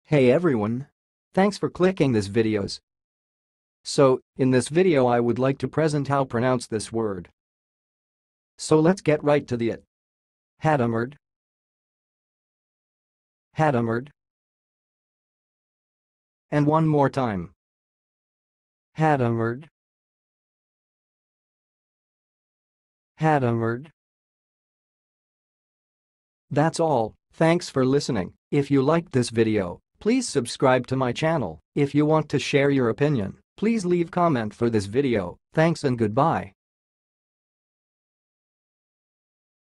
Hey everyone! Thanks for clicking this videos. So, in this video I would like to present how pronounce this word. So let's get right to it. Hadamard. Hadamard. And one more time. Hadamard. Hadamard. That's all, thanks for listening. If you liked this video, please subscribe to my channel. If you want to share your opinion, please leave comment for this video. Thanks and goodbye.